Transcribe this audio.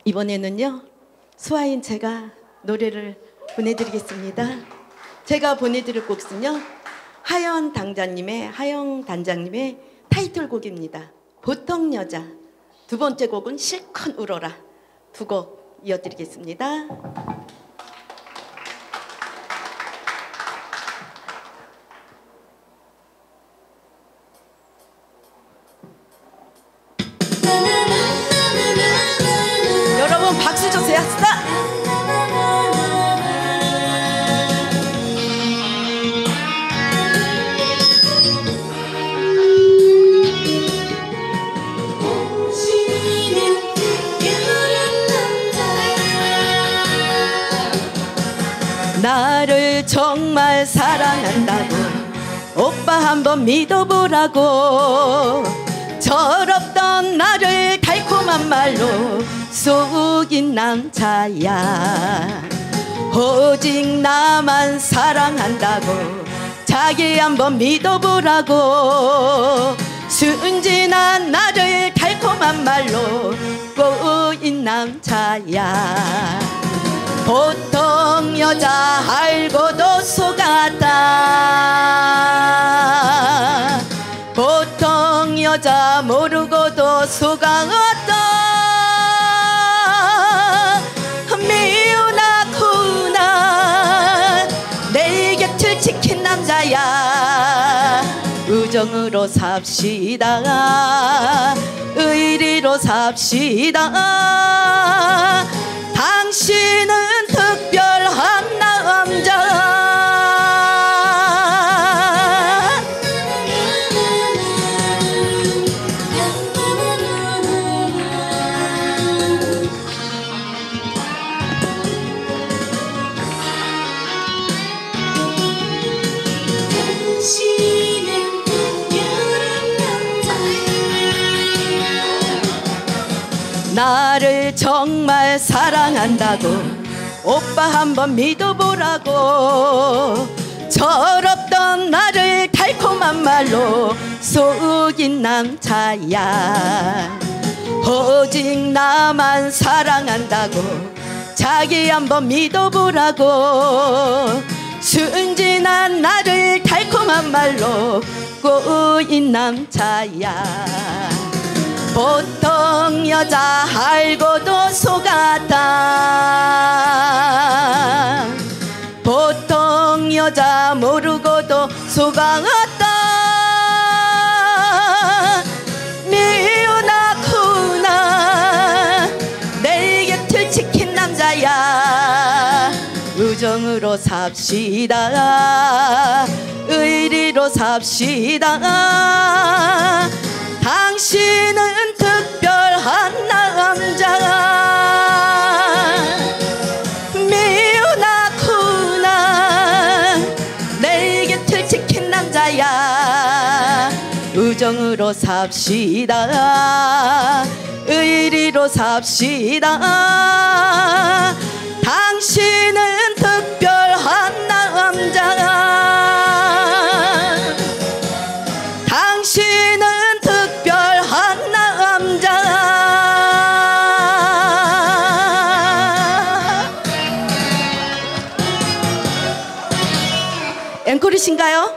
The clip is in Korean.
이번에는요 수아인 제가 노래를 보내드리겠습니다. 제가 보내드릴 곡은요 하영 단장님의 타이틀곡입니다. 보통 여자. 두 번째 곡은 실컷 울어라. 두 곡 이어드리겠습니다. 여러분 박수 주세요. 나를 정말 사랑한다고 오빠 한번 믿어보라고 철없던 나를 달콤한 말로 속인 남자야. 오직 나만 사랑한다고 자기 한번 믿어보라고 순진한 나를 달콤한 말로 꼬인 남자야. 보통 여자 알고도 속았다. 보통 여자 모르고도 속았다. 미워나구나 내 곁을 지킨 남자야. 우정으로 삽시다. 의리로 삽시다. 당신은 특별한 남자. 나를 정말 사랑한다고 오빠 한번 믿어보라고 철없던 나를 달콤한 말로 속인 남자야. 오직 나만 사랑한다고 자기 한번 믿어보라고 순진한 나를 달콤한 말로 꼬인 남자야. 보통 여자 알고도 속았다. 보통 여자 모르고도 속았다. 미워나구나 내 곁을 지킨 남자야. 우정으로 삽시다. 의리로 삽시다. 당신은 특별한 남자. 미워나구나 내 곁을 지킨 남자야. 우정으로 삽시다. 의리로 삽시다. 당신은 특별한 남자. 당신은 특별한 남자. 앵콜이신가요?